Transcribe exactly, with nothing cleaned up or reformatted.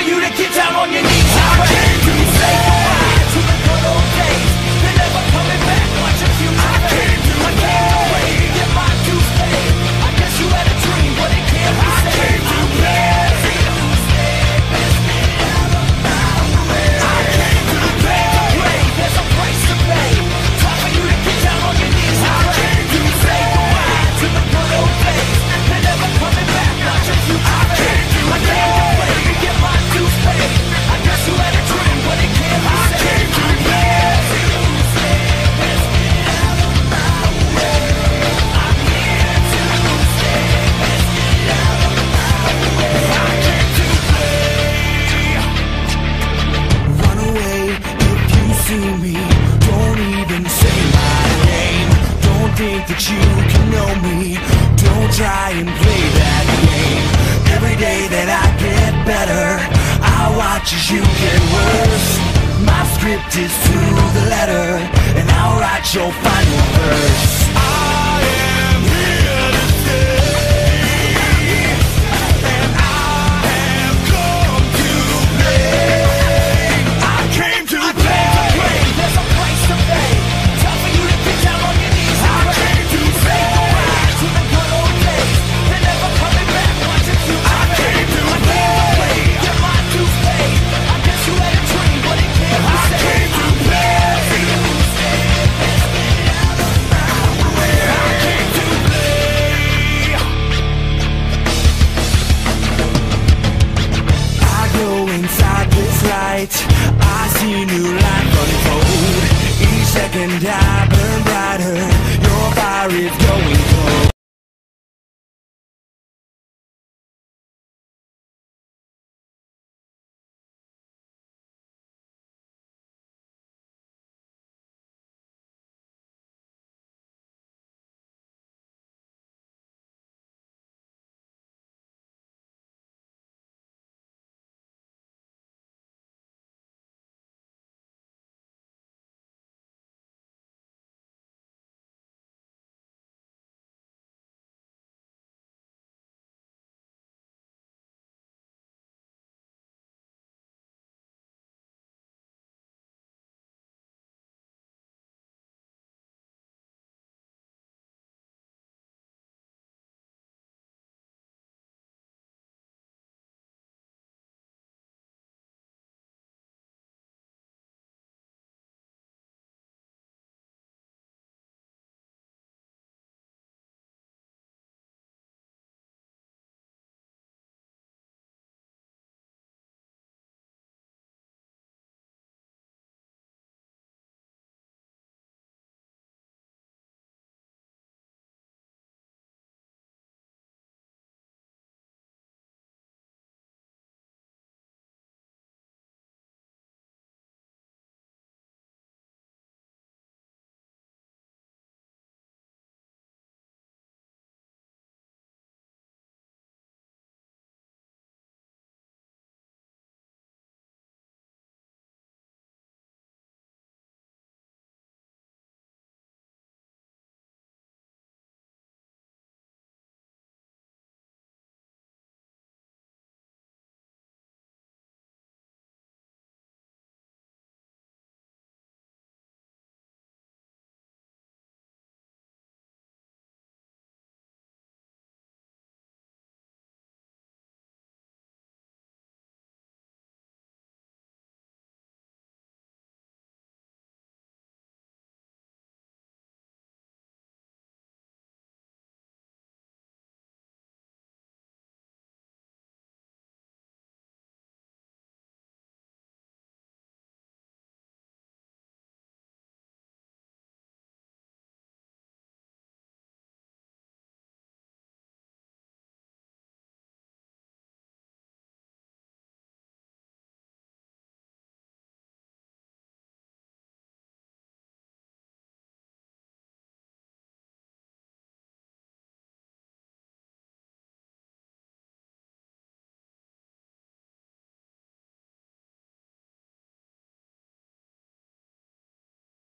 for you to get down on your knees. I came to say goodbye to the good old days. They're never coming back. Watch a few I came to I came away to get my dues paid. I guess you had a dream, but it can't be saved. I came to play. I came to play. There's a price to pay. Time for you to get down on your knees. I came to say goodbye to the good old days. They're never coming back. Watch a few I came to I came away to get my dues paid. I guess you had a dream, but it can't be saved. I came to play. Me, don't even say my name. Don't think that you can know me. Don't try and play that game. Every day that I get better, I watch as you get worse. My script is to the letter, and I'll write your final verse. I am here to stay, and I have come to play. I came to play. There's a price to pay. Time for you to get down on your knees. I came to say goodbye to the good old days. They're never coming back. Watch a few I came to I came away. Get my dues paid. I guess you had a dream, but it can't be saved. I came to play. I came to play. I go inside this light. I see new life unfold. Each second I burn brighter. Your fire is going cold.